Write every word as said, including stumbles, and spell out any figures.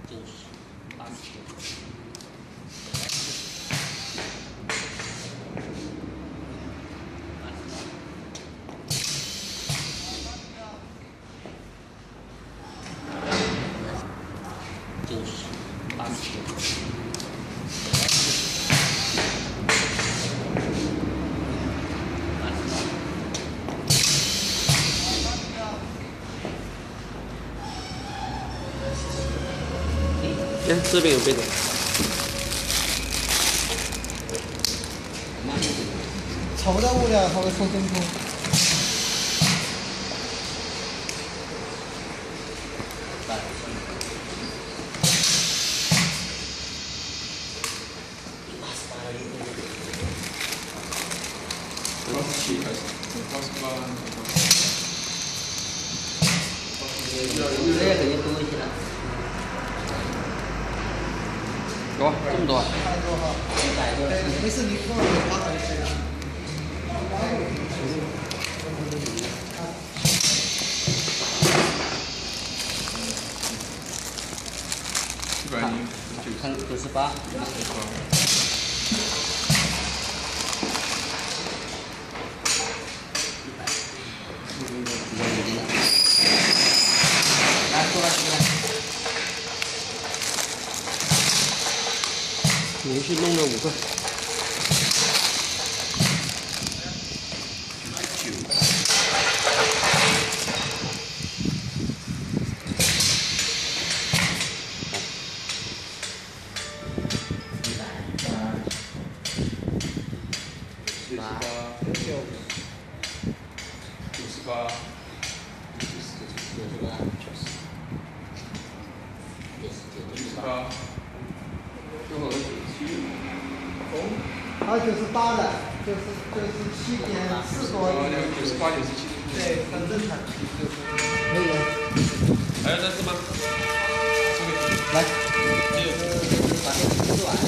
九十、八十九。 九十、八十九。哎，这边有杯子。 炒不到物料，它会出真空。 八十七开始，八十八。 这个肯定多一些了。有这么多？一百多。 没事，你放我八十七。 一百零九。 看九十八。 来，过来，过来。连续弄了五个。九。八。 九十八。 九十八，九十，九十九，九十八，最后九十七， 还有九十八的，就是就是七点四多。 九十八、九十七。 对，很正常。可以了。 还有这是吗？这个。 来， 这个把这个吃完。